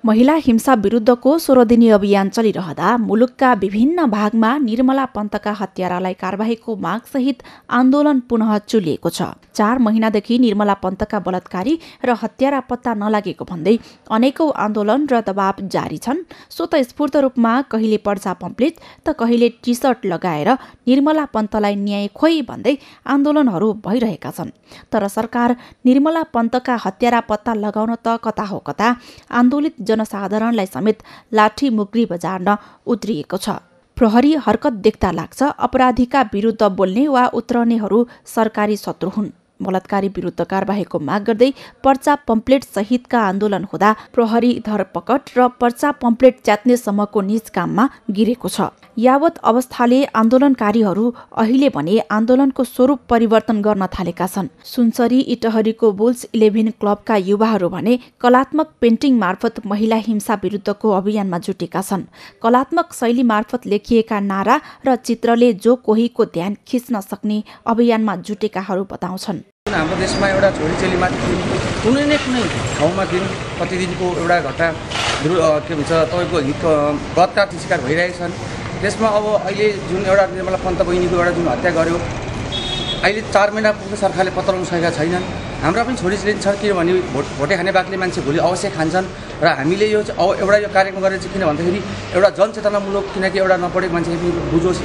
महिला हिंसा विरुद्धको 16 दिने अभियान चलिरहँदा मुलुकका विभिन्न भागमा निर्मला पन्तका हत्यारालाई कारबाहीको मागसहित आन्दोलन पुनः चुलिएको छ। 4 महिनादेखि निर्मला पन्तका बलात्कारी र हत्यारा पत्ता नलागेको भन्दै अनेकौं आन्दोलन र दबाव जारी छन्। स्वतस्फूर्त रूपमा कहिले पर्चा पम्पलेट त कहिले टी सर्ट लगाएर निर्मला पन्तलाई न्याय खोइ भन्दै आन्दोलनहरू भइरहेका छन्। तर सरकार निर्मला पन्तका हत्यारा पत्ता लगाउन त कता हो कता आन्दोलित जनसाधारणलाई समेत लाठी मुक्री बजार्न उत्रिएको छ। प्रहरी हरकत देख्दा लाग्छ अपराधीका विरुद्ध बोल्ने वा उत्रनेहरू सरकारी शत्रु हुन्। बलात्कारी विरुद्ध कारबाहीको माग गर्दै पर्चा पम्पलेट सहितका आन्दोलन हुँदा प्रहरी धरपकड र पर्चा पम्पलेट च्यात्नेसम्मको निज काममा गिरेको छ। यावत अवस्थाले आन्दोलनकारीहरू अहिले भने आन्दोलनको स्वरूप परिवर्तन गर्न थालेका छन्। सुनसरी इटहरीको बुल्स 11 क्लबका युवाहरू भने कलात्मक पेन्टिङ मार्फत महिला हिंसा विरुद्धको अभियानमा जुटेका छन्। कलात्मक शैली मार्फत लेखिएका नारा र चित्रले जो कोहीको ध्यान खिच्न सक्ने अभियानमा जुटेकाहरू बताउँछन्। हाम्रो देशमा एउटा छोरी चेलीमाथि कुनै न कुनै ठाउँमा प्रतिदिनको एउटा घटना के भन्छ तपाईँको बलात्कारको शिकार भइरहेका छन्। त्यसमा अब अहिले जुन एउटा निर्मला पन्त बहिनीको एउटा जुन हत्या गर्यो, अहिले 4 महिना पुग्ने सरकारले पत्ता लगाउन सकेका छैनन्। हाम्रा पनि छोरी चेली छ, किनभने भोटे खाने बाक्ले मान्छे भोलि अवश्य खान्छन् र हामीले यो एउटा यो कार्यक्रम गरेर चाहिँ किन भन्दाखेरि एउटा जनचेतनामूलक, किनकि एउटा नपढेको मान्छे बुझोस्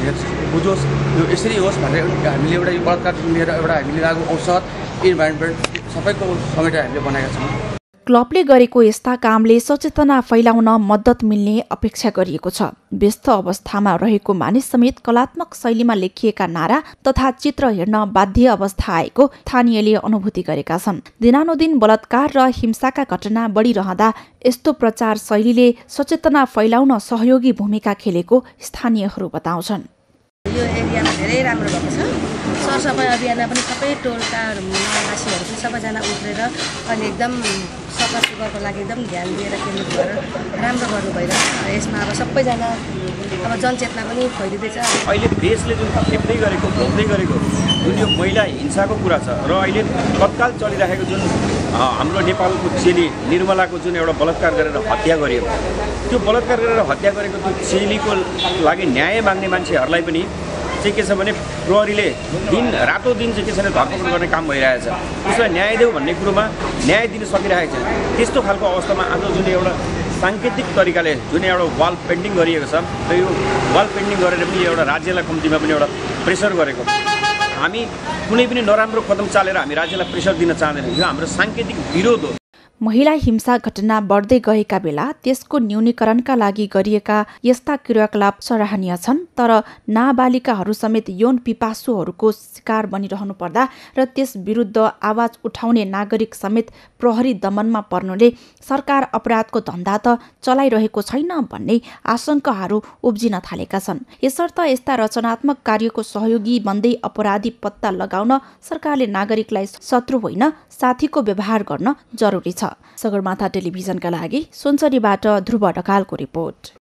यो यसरी होस् भनेर हामीले एउटा यो बलात्कार लिएर एउटा हामीले लागु औषध इन्भाइरोमेन्ट सबैको समेटेर हामीले बनाएका छौँ। क्लबले गरेको यस्ता कामले सचेतना फैलाउन मद्दत मिल्ने अपेक्षा गरिएको छ। व्यस्त अवस्थामा रहेको मानिस समेत कलात्मक शैलीमा लेखिएका नारा तथा चित्र हेर्न बाध्य अवस्था आएको स्थानीयले अनुभूति गरेका छन्। दिनानुदिन बलात्कार र हिंसाका घटना बढिरहँदा यस्तो प्रचार शैलीले सचेतना फैलाउन सहयोगी भूमिका खेलेको स्थानीयहरू बताउँछन्। यो एरियामा धेरै राम्रो भएको छ। सरसफाइ अभियानमा पनि सबै टोलका निवासीहरू पनि सबैजना उत्रेर अनि एकदम सफा सुग्घरको लागि एकदम ध्यान दिएर केन्द्रित गरेर राम्रो गर्नु भइरहेछ। यसमा अब सबैजना अब जनचेतना पनि फैलिँदैछ। अहिले देशले जुन खेप्दै गरेको भोग्दै गरेको जुन यो महिला हिंसाको कुरा छ र अहिले तत्काल चलिरहेको जुन हाम्रो नेपालको चेली निर्मलाको जुन एउटा बलात्कार गरेर हत्या गरियो, त्यो बलात्कार गरेर हत्या गरेको त्यो चेलीको लागि न्याय माग्ने मान्छेहरूलाई पनि चाहिँ के छ भने प्रहरीले रातो दिन चाहिँ के छ भने धरपकड गर्ने काम भइरहेछ। त्यसलाई न्याय देऊ भन्ने कुरोमा न्याय दिन सकिरहेको छैन। त्यस्तो खालको अवस्थामा आज जुन एउटा साङ्केतिक तरिकाले जुन एउटा वाल पेन्टिङ गरिएको छ र यो वाल पेन्टिङ गरेर पनि एउटा राज्यलाई कम्तीमा पनि एउटा प्रेसर गरेको, हामी कुनै पनि नराम्रो कदम चालेर हामी राज्यलाई प्रेसर दिन चाहँदैनौँ। यो हाम्रो साङ्केतिक विरोध हो। महिला हिंसा घटना बढ्दै गएका बेला त्यसको न्यूनीकरणका लागि गरिएका यस्ता क्रियाकलाप सराहनीय छन्। तर नाबालिकाहरू समेत यौन पिपासुहरूको शिकार बनिरहनु पर्दा र त्यस विरुद्ध आवाज उठाउने नागरिक समेत प्रहरी दमनमा पर्नुले सरकार अपराधको धन्दा त चलाइरहेको छैन भन्ने आशंकाहरू उब्जिन थालेका छन्। यसर्थ यस्ता रचनात्मक कार्यको सहयोगी बन्दै अपराधी पत्ता लगाउन सरकारले नागरिकलाई शत्रु होइन साथीको व्यवहार गर्न जरुरी छ। सगरमाथा टेलिभिजनका लागि सुनसरीबाट ध्रुव ढकालको रिपोर्ट।